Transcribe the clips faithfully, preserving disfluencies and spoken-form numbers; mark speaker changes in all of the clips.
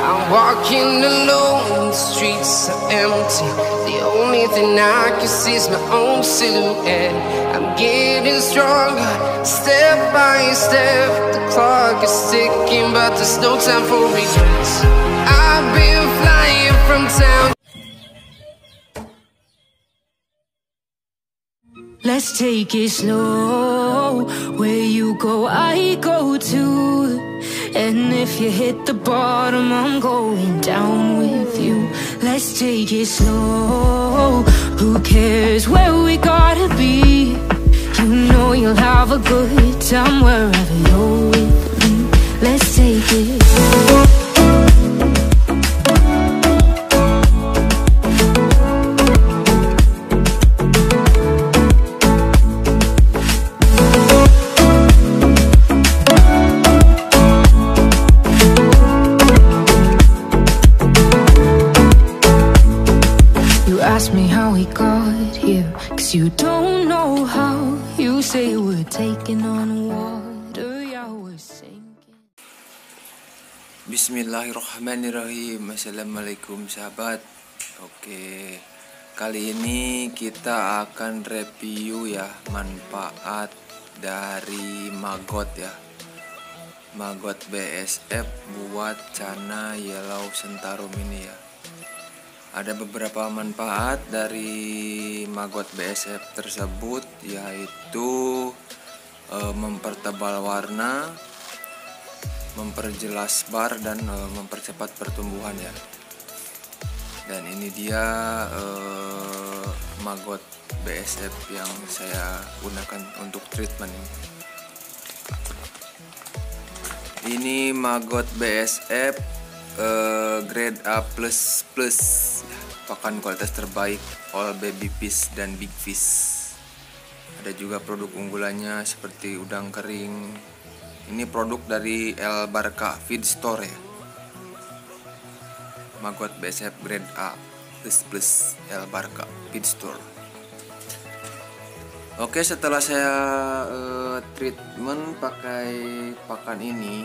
Speaker 1: I'm walking alone, the streets are empty. The only thing I can see is my own silhouette. I'm getting stronger, step by step. The clock is ticking, but there's no time for regrets. I've been flying from town.
Speaker 2: Let's take it slow. Where you go, I go too. And if you hit the bottom, I'm going down with you. Let's take it slow. Who cares where we gotta be? You know you'll have a good time wherever you're with me. Let's take it slow. Ask me how we got here, cause you don't know how. You say we're taking on water, yeah, we're sinking.
Speaker 3: Bismillahirrahmanirrahim. Assalamualaikum sahabat. Oke, kali ini kita akan review ya manfaat dari maggot ya, maggot B S F buat Channa Yellow Sentarum ini ya. Ada beberapa manfaat dari maggot B S F tersebut, yaitu e, mempertebal warna, memperjelas bar, dan e, mempercepat pertumbuhan ya. Dan ini dia e, maggot B S F yang saya gunakan untuk treatment ini. Ini maggot B S F Uh, grade A plus plus, pakan kualitas terbaik, all baby fish dan big fish. Ada juga produk unggulannya seperti udang kering. Ini produk dari El Barca Feed Store ya, maggot B S F grade A plus plus El Barca Feed Store. Oke, setelah saya uh, treatment pakai pakan ini,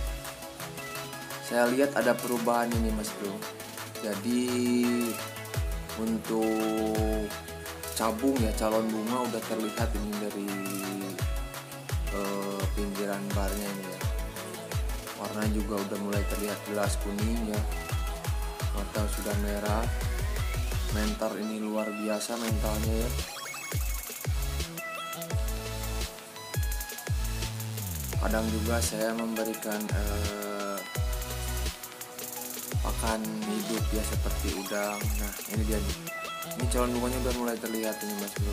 Speaker 3: saya lihat ada perubahan ini mas bro. Jadi untuk cabung ya, calon bunga udah terlihat ini dari uh, pinggiran barnya ini ya. Warna juga udah mulai terlihat jelas kuning ya. Mata sudah merah. Mentar ini luar biasa mentalnya ya. Kadang juga saya memberikan uh, pakan hidup ya seperti udang. Nah ini dia nih, ini calon bunganya udah mulai terlihat ini mas bro.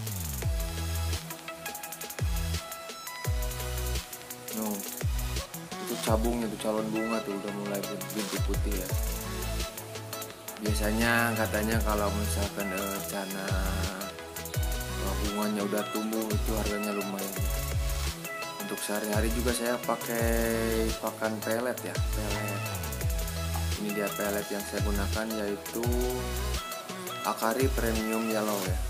Speaker 3: No, itu cabungnya tuh, calon bunga tuh udah mulai bintik putih ya. Biasanya katanya kalau misalkan eh, Channa bunganya udah tumbuh itu harganya lumayan. Untuk sehari-hari juga saya pakai pakan pelet ya, pelet. Ini dia pelet yang saya gunakan, yaitu Akari Premium Yellow ya.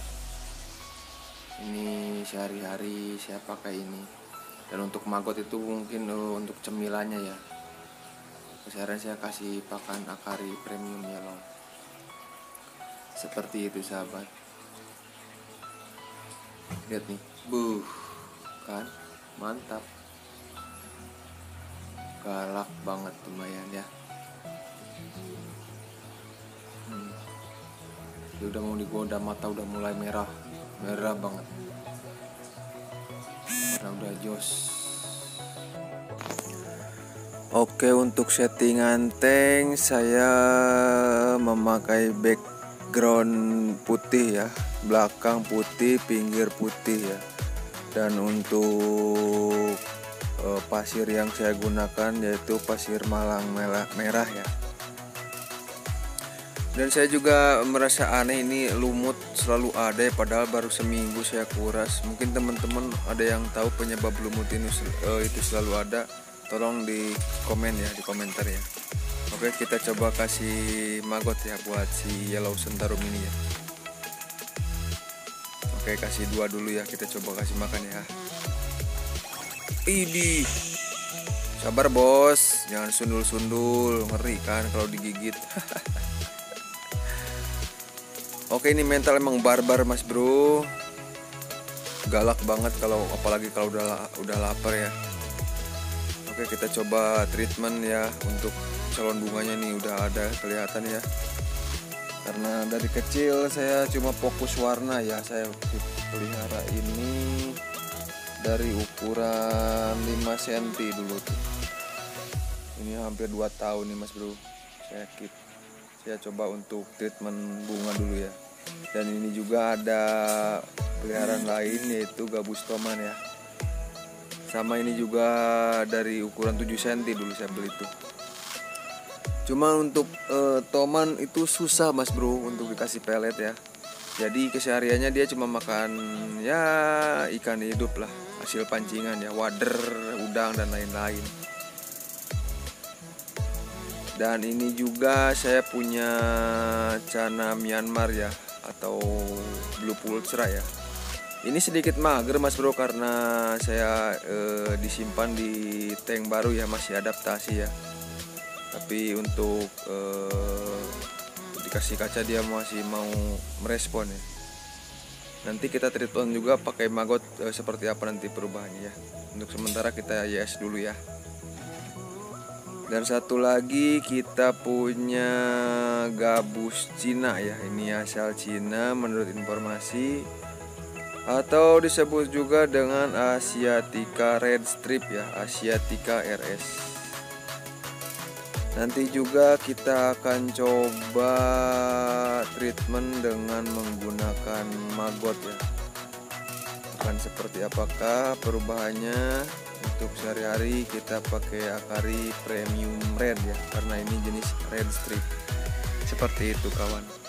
Speaker 3: Ini sehari-hari saya pakai ini. Dan untuk maggot itu mungkin uh, untuk cemilannya ya. Sehari saya kasih pakan Akari Premium Yellow. Seperti itu sahabat. Lihat nih, buh, kan mantap, galak banget lumayan ya. Hmm. Dia udah mau digoda, mata udah mulai merah, merah banget, warna udah jos. Oke, untuk settingan tank saya memakai background putih ya, belakang putih, pinggir putih ya. Dan untuk uh, pasir yang saya gunakan yaitu pasir malang merah, merah ya. Dan saya juga merasa aneh, ini lumut selalu ada padahal baru seminggu saya kuras. Mungkin teman-teman ada yang tahu penyebab lumut ini uh, itu selalu ada, tolong di komen ya, di komentar ya. Oke, kita coba kasih maggot ya buat si Yellow Sentarum ini ya. Oke, kasih dua dulu ya, kita coba kasih makan ya. Ini Sabar bos, jangan sundul-sundul, ngeri kan kalau digigit. Oke, ini mental emang barbar mas bro, galak banget kalau apalagi kalau udah udah lapar ya. Oke, kita coba treatment ya untuk calon bunganya nih, udah ada kelihatan ya. Karena dari kecil saya cuma fokus warna ya, saya pelihara ini dari ukuran lima sentimeter dulu tuh. Ini hampir dua tahun nih mas bro, saya keep. Saya coba untuk treatment bunga dulu ya. Dan ini juga ada peliharaan lain yaitu gabus toman ya. Sama ini juga dari ukuran tujuh sentimeter dulu saya beli tuh. Cuma untuk uh, toman itu susah mas bro untuk dikasih pelet ya. Jadi kesehariannya dia cuma makan ya ikan hidup lah, hasil pancingan ya, wader, udang dan lain-lain. Dan ini juga saya punya cana Myanmar ya, atau blue pulsra ya. Ini sedikit mager mas bro karena saya eh, disimpan di tank baru ya, masih adaptasi ya. Tapi untuk eh, dikasih kaca dia masih mau merespon ya. Nanti kita treatment juga pakai maggot eh, seperti apa nanti perubahannya ya. Untuk sementara kita Y S dulu ya. Dan satu lagi kita punya gabus Cina ya. Ini asal Cina menurut informasi, atau disebut juga dengan Asiatica Red Strip ya, Asiatica R S. Nanti juga kita akan coba treatment dengan menggunakan maggot ya. Akan seperti apakah perubahannya? Untuk sehari-hari kita pakai Akari Premium Red ya, karena ini jenis Red Strip. Seperti itu kawan.